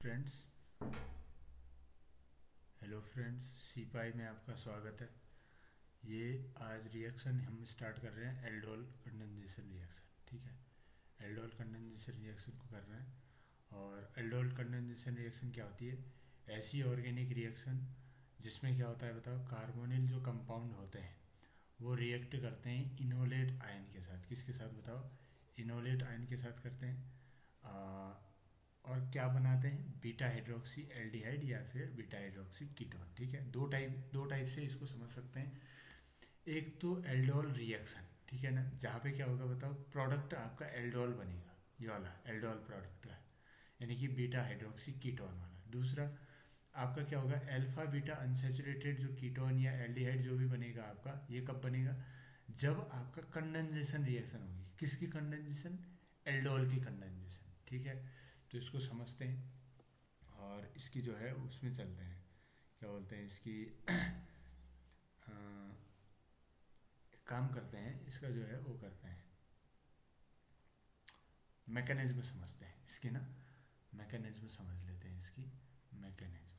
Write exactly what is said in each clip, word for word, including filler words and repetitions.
Friends hello friends सी पाई में आपका स्वागत है। ये आज रिएक्शन हम स्टार्ट कर रहे हैं एल्डोल कंडेंसेशन रिएक्शन। ठीक है, एल्डोल कंडेंसेशन रिएक्शन को कर रहे हैं। और एल्डोल कंडेंसेशन रिएक्शन क्या होती है? ऐसी ऑर्गेनिक रिएक्शन जिसमें क्या होता है बताओ, कार्बोनिल जो कंपाउंड होते हैं वो रिएक्ट करते हैं इनोलेट आयन के साथ। किसके साथ बताओ? इनोलेट आयन के साथ करते हैं। आ, और क्या बनाते हैं? बीटा हाइड्रोक्सी एल्डिहाइड या फिर बीटा हाइड्रोक्सी कीटोन। ठीक है, दो टाइप दो टाइप से इसको समझ सकते हैं। एक तो एल्डोल रिएक्शन, ठीक है ना, जहाँ पे क्या होगा बताओ, प्रोडक्ट आपका एल्डोल बनेगा, ये वाला एल्डोल प्रोडक्ट है, यानी कि बीटा हाइड्रोक्सी कीटोन वाला। दूसरा आपका क्या होगा, अल्फा बीटा अनसेचुरेटेड जो कीटोन या एल्डिहाइड जो भी बनेगा आपका, ये कब बनेगा? जब आपका कंडेंसेशन रिएक्शन होगी। किसकी कंडेंसेशन? एल्डोल की कंडेंसेशन। ठीक है, तो इसको समझते हैं और इसकी जो है उसमें चलते हैं, क्या बोलते हैं इसकी हाँ, काम करते हैं, इसका जो है वो करते हैं, मैकेनिज्म समझते हैं इसकी ना, मैकेनिज्म समझ लेते हैं इसकी। मैकेनिज्म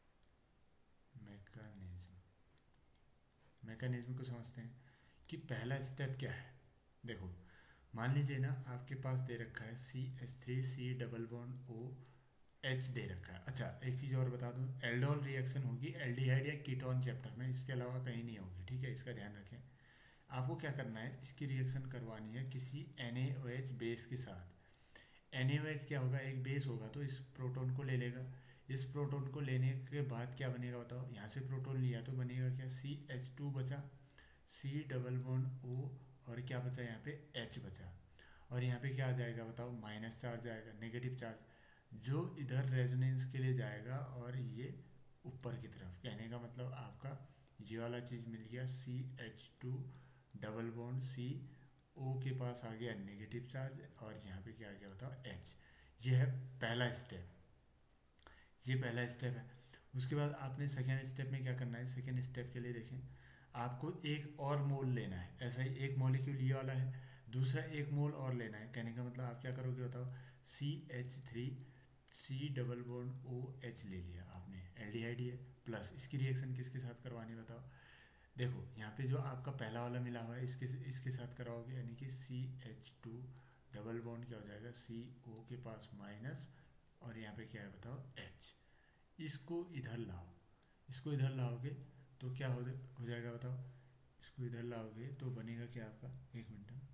मैकेनिज्म मैकेनिज्म को समझते हैं कि पहला स्टेप क्या है। देखो, मान लीजिए ना आपके पास दे रखा है C H three C double bond O H दे रखा है। अच्छा, एक चीज़ और बता दूं, एल्डोल रिएक्शन होगी एल्डिहाइड या कीटोन चैप्टर में, इसके अलावा कहीं नहीं होगी। ठीक है, इसका ध्यान रखें। आपको क्या करना है, इसकी रिएक्शन करवानी है किसी NaOH बेस के साथ। NaOH क्या होगा, एक बेस होगा, तो इस प्रोटोन को ले लेगा। इस प्रोटोन को लेने के बाद क्या बनेगा बताओ, यहाँ से प्रोटोन लिया तो बनेगा क्या, सी एच टू बचा, सी डबल बॉन्ड ओ, और क्या बचा यहाँ पे, एच बचा। और यहाँ पे क्या आ जाएगा बताओ, माइनस चार्ज आएगा, नेगेटिव चार्ज, जो इधर रेजोनेंस के लिए जाएगा और ये ऊपर की तरफ। कहने का मतलब आपका ये वाला चीज़ मिल गया, C H two double bond C, O के पास आ गया नेगेटिव चार्ज, और यहाँ पे क्या आ गया बताओ, एच। ये है पहला स्टेप, ये पहला स्टेप है। उसके बाद आपने सेकेंड स्टेप में क्या करना है, सेकेंड स्टेप के लिए देखें, आपको एक और मोल लेना है। ऐसा ही एक मॉलिक्यूल ये वाला है, दूसरा एक मोल और लेना है। कहने का मतलब आप क्या करोगे बताओ, C H three C double bond O H ले लिया आपने, एल्डिहाइड है, प्लस इसकी रिएक्शन किसके साथ करवानी बताओ। देखो यहाँ पे जो आपका पहला वाला मिला हुआ है इसके इसके साथ कराओगे, यानी कि C H two double bond क्या हो जाएगा, सी ओ के पास माइनस, और यहाँ पे क्या है बताओ, एच। इसको इधर लाओ, इसको इधर लाओगे तो क्या हो हो जाएगा बताओ, इसको इधर लाओगे तो बनेगा क्या आपका, एक मिनट में।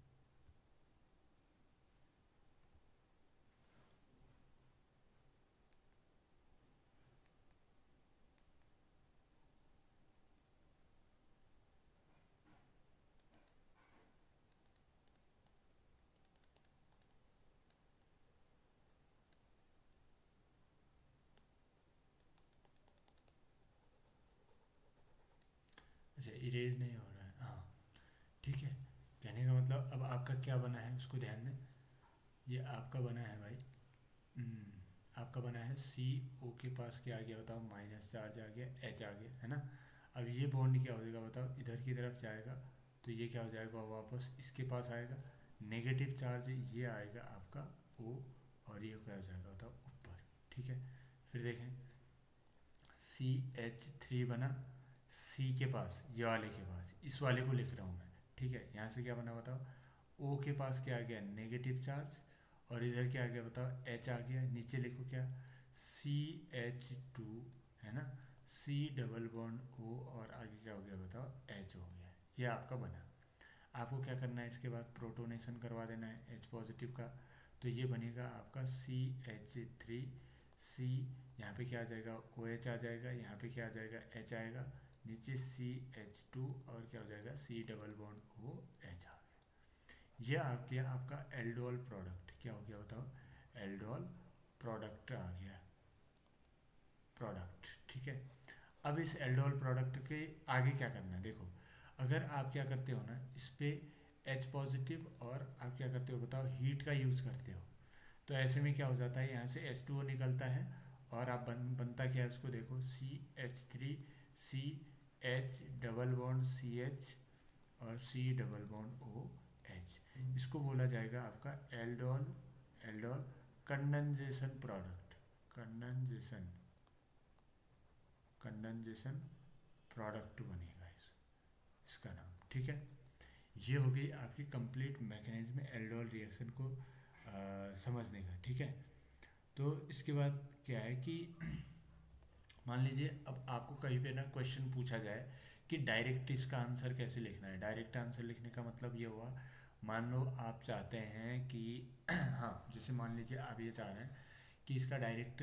अच्छा, इरेज नहीं हो रहा है, हाँ ठीक है। कहने का मतलब अब आपका क्या बना है उसको ध्यान दें। ये आपका बना है भाई, हम्म, आपका बना है सी ओ के पास क्या आ गया बताओ, माइनस चार्ज आ गया, एच आ गया, है ना। अब ये बॉन्ड क्या हो जाएगा बताओ, इधर की तरफ जाएगा तो ये क्या हो जाएगा, वापस इसके पास आएगा, नेगेटिव चार्ज ये आएगा आपका ओ, और ये क्या हो जाएगा बताओ, ऊपर। ठीक है, फिर देखें, सी एच थ्री बना, सी के पास, ये वाले के पास, इस वाले को लिख रहा हूँ मैं। ठीक है, यहाँ से क्या बना बताओ, ओ के पास क्या आ गया, नेगेटिव चार्ज, और इधर क्या आ गया बताओ, एच आ गया। नीचे लिखो क्या, सी एच टू, है ना, सी डबल बॉन्ड ओ, और आगे क्या हो गया बताओ, एच हो गया। ये आपका बना। आपको क्या करना है, इसके बाद प्रोटोनेशन करवा देना है एच पॉजिटिव का, तो ये बनेगा आपका सी एच थ्री सी, यहाँ पे क्या आ जाएगा, ओ एच आ जाएगा, यहाँ पे क्या आ जाएगा, एच आएगा, नीचे सी एच टू, और क्या हो जाएगा, C double bond O H आ गया। ये आ गया आपका एल्डोल प्रोडक्ट। क्या हो गया बताओ, एल्डोल प्रोडक्ट आ गया, प्रोडक्ट। ठीक है, अब इस एल्डोल प्रोडक्ट के आगे क्या करना है, देखो, अगर आप क्या करते हो ना, इस पे एच पॉजिटिव, और आप क्या करते हो बताओ, हीट का यूज करते हो, तो ऐसे में क्या हो जाता है, यहाँ से एच टू ओ निकलता है, और आप बन बनता क्या है उसको देखो, C H three C H double bond C H, और C double bond O H. इसको बोला जाएगा आपका aldol aldol condensation product, condensation condensation product बनेगा इस, इसका नाम, ठीक है। ये हो गई आपकी कंप्लीट मैकेनिज्म एल्डोल रिएक्शन को आ, समझने का, ठीक है। तो इसके बाद क्या है कि मान लीजिए अब आपको कहीं पे ना क्वेश्चन पूछा जाए कि डायरेक्ट इसका आंसर कैसे लिखना है। डायरेक्ट आंसर लिखने का मतलब ये हुआ, मान लो आप चाहते हैं कि हाँ, जैसे मान लीजिए आप ये चाह रहे हैं कि इसका डायरेक्ट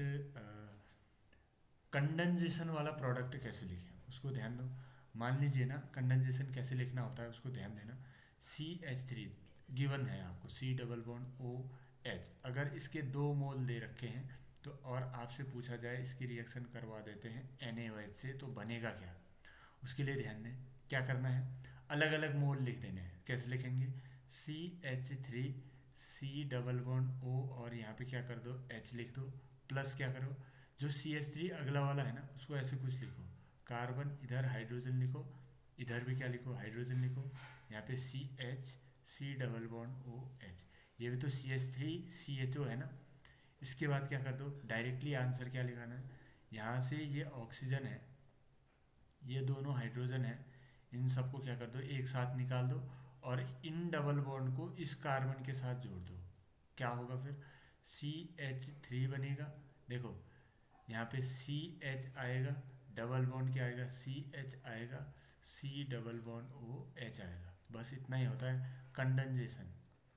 कंडेंसेशन वाला प्रोडक्ट कैसे लिखें, उसको ध्यान दो। मान लीजिए ना कंडेंसेशन कैसे लिखना होता है उसको ध्यान देना। सी एच थ्री गिवन है आपको, C double bond O H, अगर इसके दो मोल दे रखे हैं तो और आपसे पूछा जाए इसकी रिएक्शन करवा देते हैं एन ए ओ एच से, तो बनेगा क्या, उसके लिए ध्यान दें। क्या करना है, अलग अलग मोल लिख देने हैं। कैसे लिखेंगे, C H three C double bond O और यहाँ पे क्या कर दो एच लिख दो, प्लस क्या करो जो सी एच थ्री अगला वाला है ना उसको ऐसे कुछ लिखो, कार्बन इधर हाइड्रोजन लिखो, इधर भी क्या लिखो हाइड्रोजन लिखो, यहाँ पे C H C double bond O H, ये भी तो C H three C H O है ना। इसके बाद क्या कर दो, डायरेक्टली आंसर क्या लिखाना है, यहाँ से ये ऑक्सीजन है, ये दोनों हाइड्रोजन है, इन सबको क्या कर दो एक साथ निकाल दो और इन डबल बॉन्ड को इस कार्बन के साथ जोड़ दो। क्या होगा फिर, सी एच थ्री बनेगा। देखो यहाँ पे सी एच आएगा, डबल बॉन्ड क्या आएगा सी एच आएगा, C double bond O H आएगा। बस इतना ही होता है condensation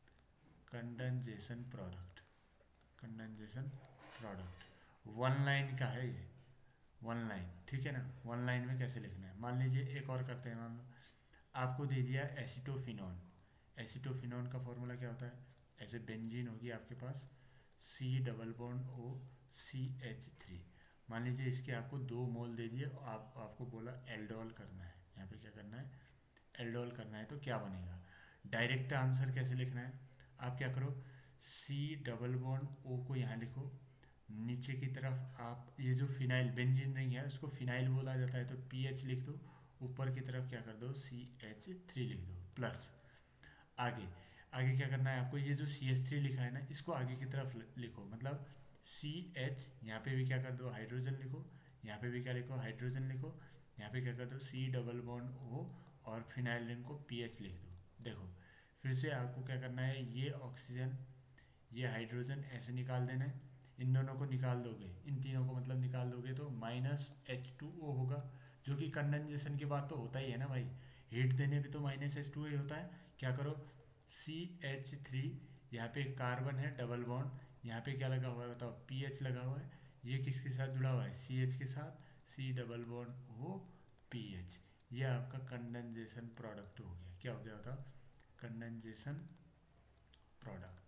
condensation product condensation product. One line का है ये, वन लाइन, ठीक है ना। वन लाइन में कैसे लिखना है, मान लीजिए एक और करते हैं। मान लो आपको दे दिया एसिटोफिनॉन, एसिटोफिनॉन का फॉर्मूला क्या होता है, ऐसे बेंजीन होगी आपके पास, C double bond O C H three. मान लीजिए इसके आपको दो मोल दे दिए, आप आपको बोला एल्डोल करना है, यहाँ पे क्या करना है एल्डोल करना है, तो क्या बनेगा। डायरेक्ट आंसर कैसे लिखना है, आप क्या करो सी डबल बॉन्ड ओ को यहाँ लिखो, नीचे की तरफ आप ये जो फिनाइल बेंजीन रिंग है उसको फिनाइल बोला जाता है तो पी एच लिख दो, ऊपर की तरफ क्या कर दो सी एच थ्री लिख दो, प्लस आगे आगे क्या करना है आपको, ये जो सी एच थ्री लिखा है ना इसको आगे की तरफ लिखो, मतलब सी एच, यहाँ पे भी क्या कर दो हाइड्रोजन लिखो, यहाँ पे भी क्या लिखो हाइड्रोजन लिखो, यहाँ पे क्या कर दो सी डबल बॉन्ड ओ और फिनाइल रिंग को पी एच लिख दो। देखो फिर से आपको क्या करना है, ये ऑक्सीजन ये हाइड्रोजन ऐसे निकाल देना है, इन दोनों को निकाल दोगे, इन तीनों को मतलब निकाल दोगे तो माइनस एच टू ओ होगा, जो कि कंडेंसेशन की बात तो होता ही है ना भाई, हीट देने पे तो माइनस एच टू ही होता है। क्या करो सी एच थ्री, यहाँ पे कार्बन है डबल बॉन्ड, यहाँ पे क्या लगा हुआ है बताओ पी एच लगा हुआ है, ये किसके साथ जुड़ा हुआ है सी एच के साथ, C double bond O P H, ये आपका कंडेंसेशन प्रोडक्ट हो गया। क्या हो गया बताओ, कंडेंसेशन प्रोडक्ट,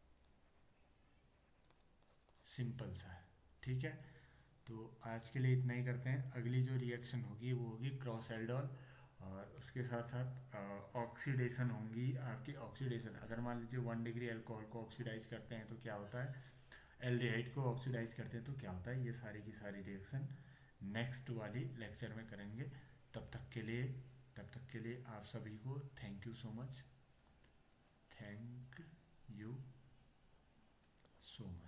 सिंपल सा है, ठीक है। तो आज के लिए इतना ही करते हैं, अगली जो रिएक्शन होगी वो होगी क्रॉस एल्डोल, और उसके साथ साथ ऑक्सीडेशन होंगी आपकी। ऑक्सीडेशन अगर मान लीजिए वन डिग्री अल्कोहल को ऑक्सीडाइज करते हैं तो क्या होता है, एल्डिहाइड को ऑक्सीडाइज करते हैं तो क्या होता है, ये सारी की सारी रिएक्शन नेक्स्ट वाली लेक्चर में करेंगे। तब तक के लिए तब तक के लिए आप सभी को thank you so much, thank you so much.